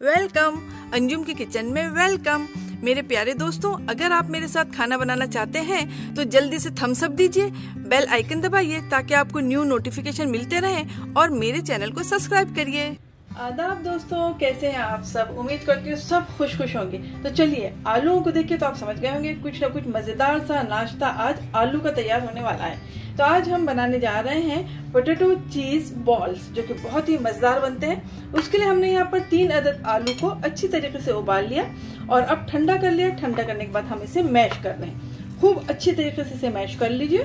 Welcome Anjum की kitchen में welcome. मेरे प्यारे दोस्तों, अगर आप मेरे साथ खाना बनाना चाहते हैं तो जल्दी से थम्स अप दीजिए, बेल आइकन दबाइए ताकि आपको न्यू नोटिफिकेशन मिलते रहें और मेरे चैनल को सब्सक्राइब करिए। आदाब दोस्तों, कैसे हैं आप सब? उम्मीद करती हूँ सब खुश होंगे। तो चलिए, आलूओं को देखिए तो आप समझ गए होंगे कुछ न कुछ मजेदार सा नाश्ता आज आलू का तैयार होने वाला है। तो आज हम बनाने जा रहे हैं पोटैटो चीज बॉल्स, जो कि बहुत ही मजेदार बनते हैं। उसके लिए हमने यहाँ पर 3 अदद आलू को अच्छी तरीके से उबाल लिया और अब ठंडा कर लिया। ठंडा करने के बाद हम इसे मैश कर रहे हैं। खूब अच्छी तरीके से इसे मैश कर लीजिए।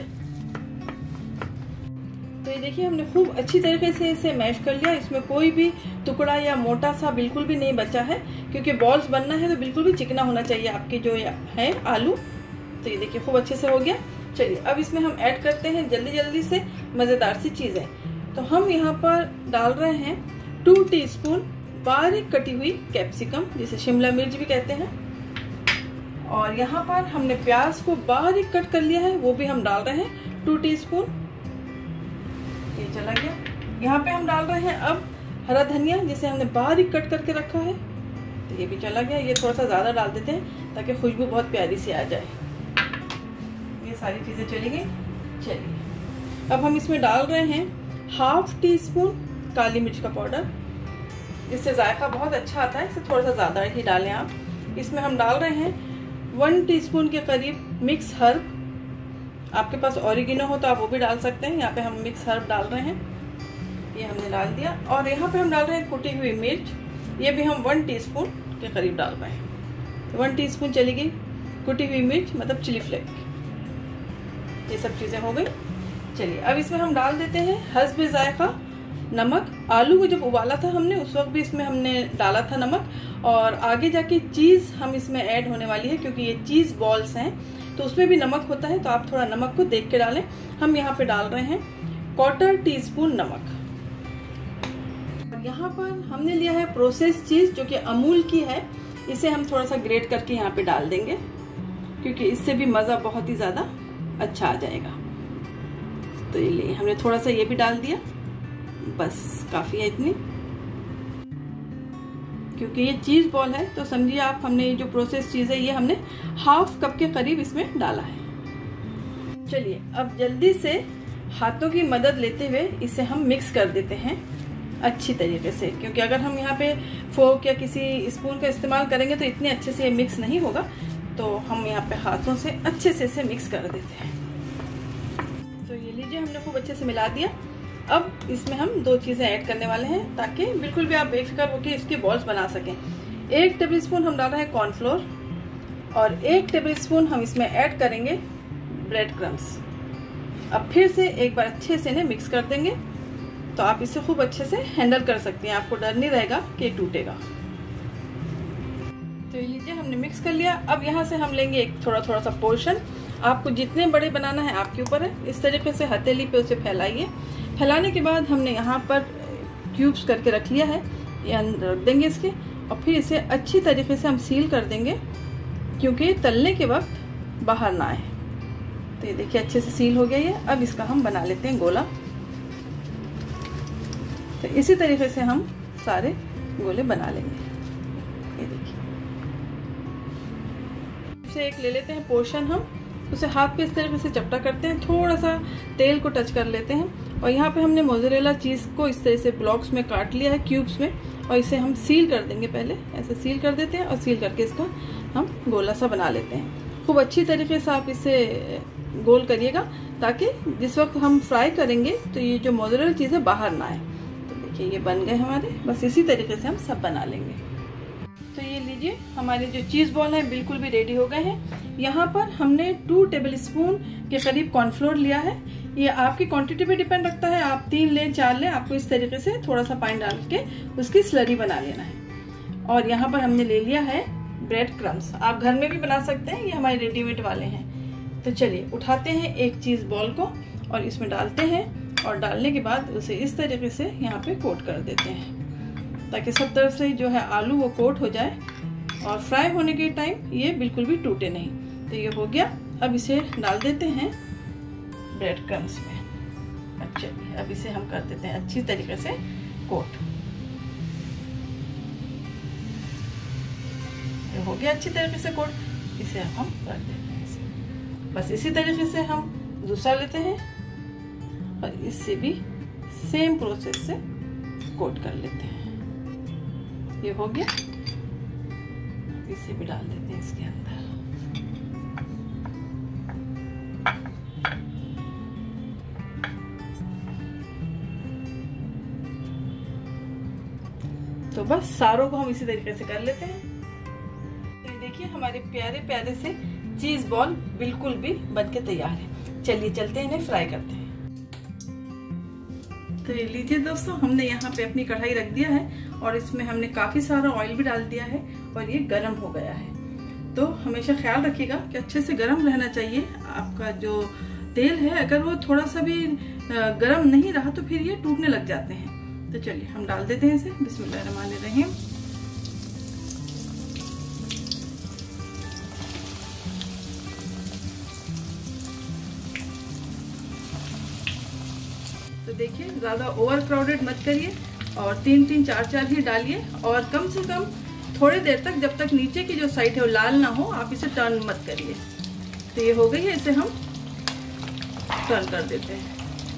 तो ये देखिए, हमने खूब अच्छी तरीके से इसे मैश कर लिया। इसमें कोई भी टुकड़ा या मोटा सा बिल्कुल भी नहीं बचा है, क्योंकि बॉल्स बनना है तो बिल्कुल भी चिकना होना चाहिए आपके जो है आलू। तो ये देखिए, खूब अच्छे से हो गया। चलिए, अब इसमें हम ऐड करते हैं जल्दी से मजेदार सी चीजें। तो हम यहाँ पर डाल रहे हैं 2 टीस्पून बारीक कटी हुई कैप्सिकम, जिसे शिमला मिर्च भी कहते हैं। और यहाँ पर हमने प्याज को बारीक कट कर लिया है, वो भी हम डाल रहे हैं 2 टीस्पून। ये चला गया। यहाँ पे हम डाल रहे हैं अब हरा धनिया, जिसे हमने बारीक कट करके रखा है। तो ये भी चला गया। ये थोड़ा सा ज्यादा डाल देते हैं ताकि खुशबू बहुत प्यारी सी आ जाए। ये सारी चीजें चली गई। चलिए, अब हम इसमें डाल रहे हैं 1/2 टीस्पून काली मिर्च का पाउडर, जिससे जायका बहुत अच्छा आता है। इसे थोड़ा सा ज्यादा ही डालें आप। इसमें हम डाल रहे हैं 1 टीस्पून के करीब मिक्स हर्ब। आपके पास ऑरिगेनो हो तो आप वो भी डाल सकते हैं। यहाँ पे हम मिक्स हर्ब डाल रहे हैं, ये हमने डाल दिया। और यहाँ पे हम डाल रहे हैं कुटी हुई मिर्च, ये भी हम 1 टीस्पून के करीब डाल रहे हैं। तो 1 टीस्पून चली गई कुटी हुई मिर्च, मतलब चिली फ्लेक। ये सब चीजें हो गई। चलिए, अब इसमें हम डाल देते हैं हस्बे जायका नमक। आलू को जब उबाला था हमने, उस वक्त भी इसमें हमने डाला था नमक। और आगे जाके चीज हम इसमें ऐड होने वाली है, क्योंकि ये चीज बॉल्स हैं तो उसमें भी नमक होता है। तो आप थोड़ा नमक को देख के डालें। हम यहाँ पे डाल रहे हैं 1/4 टीस्पून नमक। यहाँ पर हमने लिया है प्रोसेस चीज, जो कि अमूल की है। इसे हम थोड़ा सा ग्रेट करके यहाँ पे डाल देंगे, क्योंकि इससे भी मजा बहुत ही ज्यादा अच्छा आ जाएगा। तो ये लिए हमने थोड़ा सा ये भी डाल दिया, बस काफी है इतनी। क्योंकि ये चीज बॉल है तो समझिए आप, हमने ये जो प्रोसेस चीज है ये हमने 1/2 कप के करीब इसमें डाला है। चलिए, अब जल्दी से हाथों की मदद लेते हुए इसे हम मिक्स कर देते हैं अच्छी तरीके से, क्योंकि अगर हम यहाँ पे फोर्क या किसी स्पून का इस्तेमाल करेंगे तो इतने अच्छे से ये मिक्स नहीं होगा। तो हम यहाँ पे हाथों से अच्छे से इसे मिक्स कर देते हैं। तो ये लीजिए, हमने खूब अच्छे से मिला दिया। अब इसमें हम 2 चीजें ऐड करने वाले हैं, ताकि बिल्कुल भी आप बेफिक्र होकर इसके बॉल्स बना सकें। 1 टेबलस्पून हम डाल रहे हैं कॉर्नफ्लोर और 1 टेबलस्पून हम इसमें ऐड करेंगे ब्रेड क्रम्स। अब फिर से एक बार अच्छे से इन्हें मिक्स कर देंगे, तो आप इसे खूब अच्छे से हैंडल कर सकते हैं। आपको डर नहीं रहेगा कि टूटेगा। तो ये लीजिए, हमने मिक्स कर लिया। अब यहाँ से हम लेंगे एक थोड़ा सा पोर्शन। आपको जितने बड़े बनाना है आपके ऊपर है। इस तरीके से हथेली पे उसे फैलाइए। फैलाने के बाद हमने यहाँ पर क्यूब्स करके रख लिया है, ये अंदर रख देंगे इसके। और फिर इसे अच्छी तरीके से हम सील कर देंगे, क्योंकि तलने के वक्त बाहर ना आए। तो ये देखिए, अच्छे से सील हो गया ये। अब इसका हम बना लेते हैं गोला। तो इसी तरीके से हम सारे गोले बना लेंगे। ये देखिए, इसे एक ले लेते हैं पोर्शन, हम उसे हाथ पे इस तरीके से चपटा करते हैं, थोड़ा सा तेल को टच कर लेते हैं। और यहाँ पे हमने मोज़रेला चीज को इस तरह से ब्लॉक्स में काट लिया है, क्यूब्स में। और इसे हम सील कर देंगे। पहले ऐसे सील कर देते हैं और सील करके इसका हम गोला सा बना लेते हैं। खूब अच्छी तरीके से आप इसे गोल करिएगा, ताकि जिस वक्त हम फ्राई करेंगे तो ये जो मोज़रेला चीज है बाहर ना आए। तो देखिए, ये बन गए हमारे। बस इसी तरीके से हम सब बना लेंगे। तो ये लीजिए, हमारे जो चीज बॉल है बिल्कुल भी रेडी हो गए हैं। यहाँ पर हमने 2 टेबलस्पून के करीब कॉर्नफ्लोर लिया है। ये आपकी क्वांटिटी पे डिपेंड रखता है, आप 3 लें 4 लें। आपको इस तरीके से थोड़ा सा पानी डाल के उसकी स्लरी बना लेना है। और यहाँ पर हमने ले लिया है ब्रेड क्रम्स। आप घर में भी बना सकते हैं, ये हमारे रेडीमेड वाले हैं। तो चलिए, उठाते हैं एक चीज बॉल को और इसमें डालते हैं। और डालने के बाद उसे इस तरीके से यहाँ पे कोट कर देते हैं, ताकि सब तरफ से जो है आलू वो कोट हो जाए और फ्राई होने के टाइम ये बिल्कुल भी टूटे नहीं। तो ये हो गया। अब इसे डाल देते हैं ब्रेड क्रम्स में। अच्छा, अब इसे हम कर देते हैं अच्छी तरीके से कोट। हो गया अच्छी तरीके से कोट। इसे हम रख देते हैं इसे। बस इसी तरीके से हम दूसरा लेते हैं और इससे भी सेम प्रोसेस से कोट कर लेते हैं। ये हो गया, इसे भी डाल देते हैं इसके अंदर। तो बस सारों को हम इसी तरीके से कर लेते हैं। तो ये देखिए हमारे प्यारे प्यारे से चीज बॉल बिल्कुल भी बनके तैयार है। चलिए चलते हैं, इन्हें फ्राई करते हैं। तो ये लीजिए दोस्तों, हमने यहाँ पे अपनी कढ़ाई रख दिया है और इसमें हमने काफी सारा ऑयल भी डाल दिया है और ये गर्म हो गया है। तो हमेशा ख्याल रखिएगा कि अच्छे से गर्म रहना चाहिए आपका जो तेल है। अगर वो थोड़ा सा भी गर्म नहीं रहा तो फिर ये टूटने लग जाते हैं। तो चलिए हम डाल देते हैं इसे। बिस्मिल्लाहिर्रहमानिर्रहीम। तो देखिए ज्यादा ओवर क्राउडेड मत करिए और 3-3 4-4 ही डालिए और कम से कम थोड़ी देर तक, जब तक नीचे की जो साइड है वो लाल ना हो, आप इसे टर्न मत करिए। तो ये हो गई है, इसे हम टर्न कर देते हैं।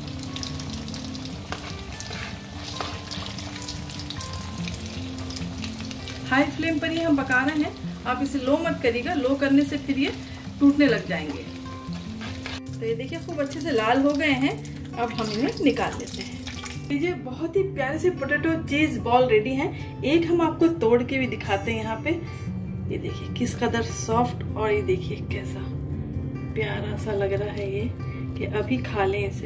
हाई फ्लेम पर ही हम पका रहे हैं, आप इसे लो मत करिएगा। लो करने से फिर ये टूटने लग जाएंगे। तो ये देखिए खूब अच्छे से लाल हो गए हैं। अब हम इन्हें निकाल लेते हैं। लीजिए बहुत ही प्यारे से पोटैटो चीज बॉल रेडी हैं। एक हम आपको तोड़ के भी दिखाते हैं यहाँ पे। ये देखिए किस कदर सॉफ्ट और ये देखिए कैसा प्यारा सा लग रहा है ये कि अभी खा लें इसे।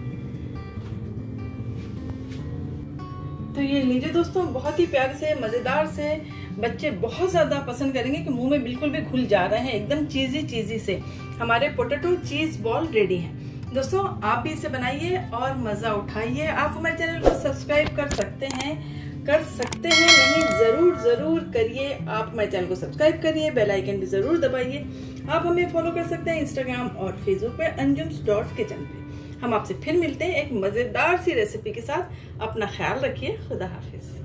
तो ये लीजिए दोस्तों, बहुत ही प्यारे से मजेदार से, बच्चे बहुत ज्यादा पसंद करेंगे कि मुंह में बिल्कुल भी घुल जा रहे हैं। एकदम चीजी चीजी से हमारे पोटैटो चीज बॉल रेडी हैं। दोस्तों आप भी इसे बनाइए और मजा उठाइए। आप हमारे चैनल को सब्सक्राइब कर सकते हैं नहीं, जरूर जरूर करिए। आप हमारे चैनल को सब्सक्राइब करिए, बेल आइकन भी जरूर दबाइए। आप हमें फॉलो कर सकते हैं इंस्टाग्राम और फेसबुक पे anjum's.kitchen पे। हम आपसे फिर मिलते हैं एक मजेदार सी रेसिपी के साथ। अपना ख्याल रखिए। खुदा हाफिज।